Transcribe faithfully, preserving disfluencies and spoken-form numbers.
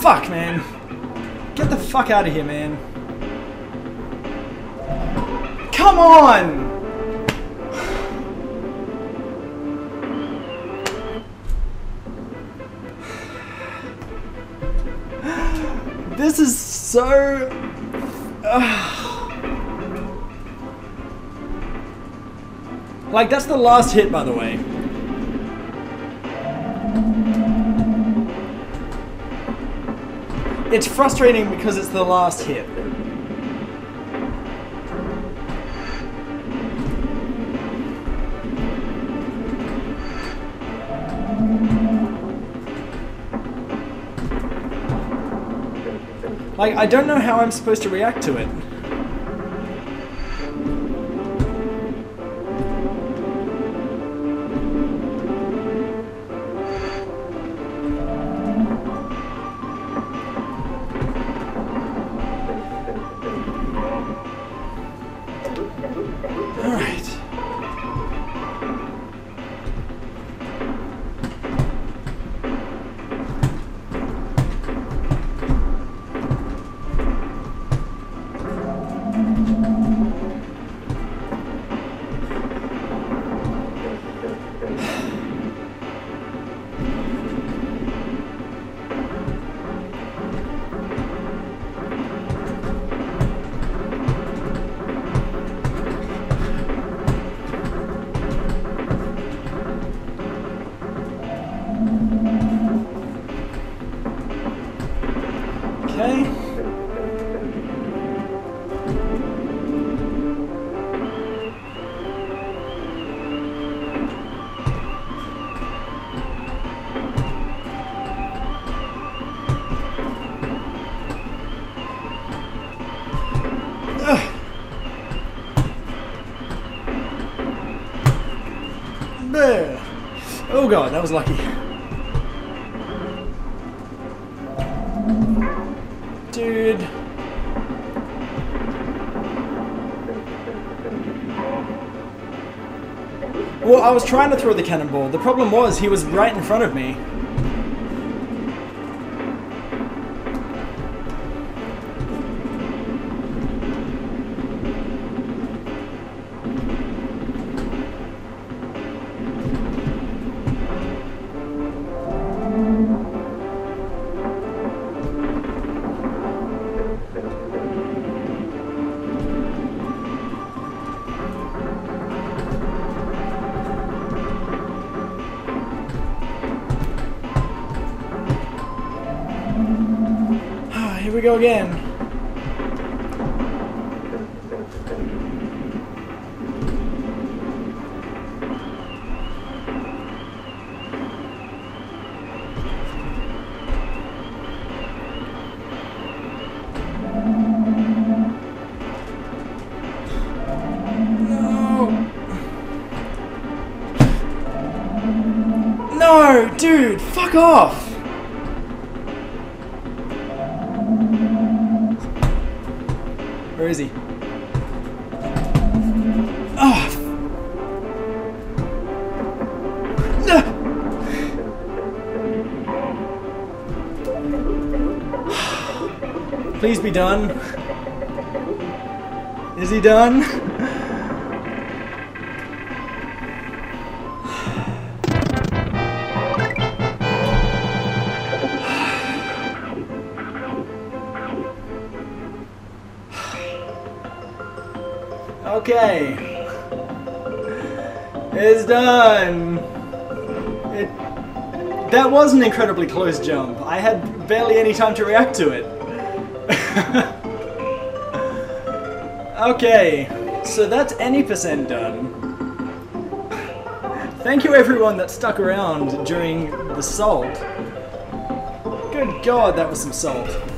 Fuck, man. Get the fuck out of here, man. Come on! This is so... Uh, like, that's the last hit, by the way. It's frustrating because it's the last hit. Like, I don't know how I'm supposed to react to it. All right. Okay. Ugh. There. Oh god, that was lucky. Dude. Well, I was trying to throw the cannonball. The problem was he was right in front of me. Here we go again. No. No, dude, fuck off. Where is he? Oh. No. Please be done. Is he done? Okay, it's done. It, that was an incredibly close jump. I had barely any time to react to it. Okay, so that's any percent done. Thank you everyone that stuck around during the salt. Good God, that was some salt.